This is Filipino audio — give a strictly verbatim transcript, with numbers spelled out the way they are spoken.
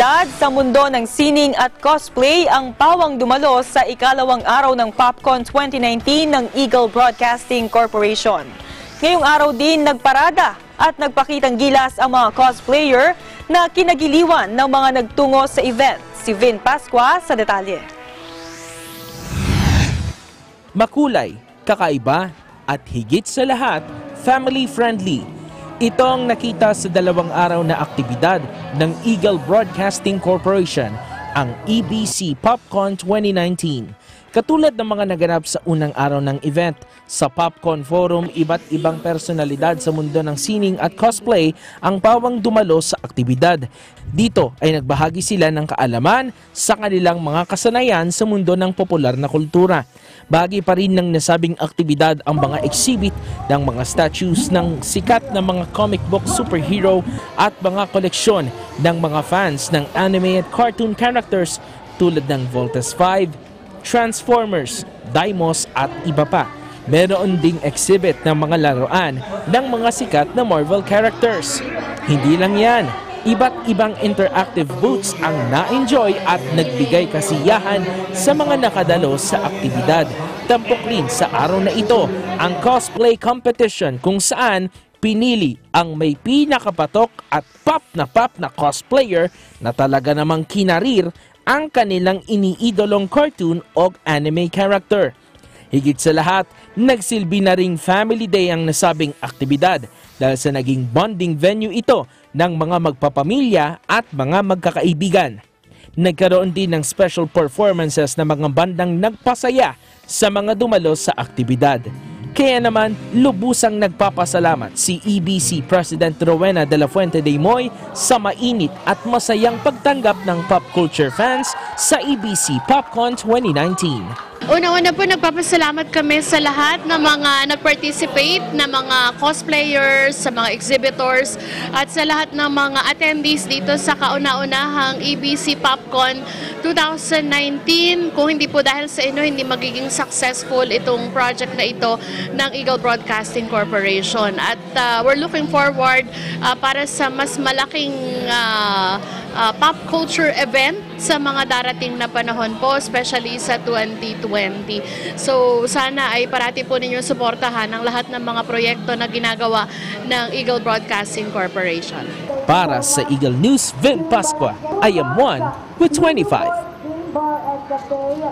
aktibidad sa mundo ng sining at cosplay ang pawang dumalo sa ikalawang araw ng Pop Con twenty nineteen ng Eagle Broadcasting Corporation. Ngayong araw din nagparada at nagpakitang gilas ang mga cosplayer na kinagiliwan ng mga nagtungo sa event. Si Vin Pascua sa detalye. Makulay, kakaiba at higit sa lahat, family-friendly. Ito ang nakita sa dalawang araw na aktibidad ng Eagle Broadcasting Corporation, ang E B C Pop Con twenty nineteen. Katulad ng mga naganap sa unang araw ng event, sa Pop Con Forum, iba't ibang personalidad sa mundo ng sining at cosplay ang pawang dumalo sa aktibidad. Dito ay nagbahagi sila ng kaalaman sa kanilang mga kasanayan sa mundo ng popular na kultura. Bahagi pa rin ng nasabing aktibidad ang mga exhibit ng mga statues ng sikat na mga comic book superhero at mga koleksyon ng mga fans ng anime at cartoon characters tulad ng Voltes five, Transformers, Daimos at iba pa. Meron ding exhibit ng mga laruan ng mga sikat na Marvel characters. Hindi lang yan, iba't ibang interactive booths ang na-enjoy at nagbigay kasiyahan sa mga nakadalo sa aktibidad. Tampok rin sa araw na ito ang cosplay competition kung saan pinili ang may pinakapatok at pop na pop na cosplayer na talaga namang kinarir ang kanilang iniidolong cartoon o anime character. Higit sa lahat, nagsilbi na ring Family Day ang nasabing aktibidad dahil sa naging bonding venue ito ng mga magpapamilya at mga magkakaibigan. Nagkaroon din ng special performances na mga bandang nagpasaya sa mga dumalo sa aktibidad. Kaya naman, lubusang nagpapasalamat si E B C President Rowena de la Fuente de Moy sa mainit at masayang pagtanggap ng pop culture fans sa E B C Pop Con twenty nineteen. Una-una po, nagpapasalamat kami sa lahat ng mga nag-participate na mga cosplayers, sa mga exhibitors, at sa lahat ng mga attendees dito sa kauna-unahang E B C Pop Con twenty nineteen. Kung hindi po dahil sa inyo, hindi magiging successful itong project na ito ng Eagle Broadcasting Corporation. At uh, we're looking forward uh, para sa mas malaking uh, uh, pop culture event sa mga darating na panahon po, especially sa twenty twenty. So sana ay parati po ninyong suportahan ang lahat ng mga proyekto na ginagawa ng Eagle Broadcasting Corporation. Para sa Eagle News, Vin Pascua, I am one with twenty-five.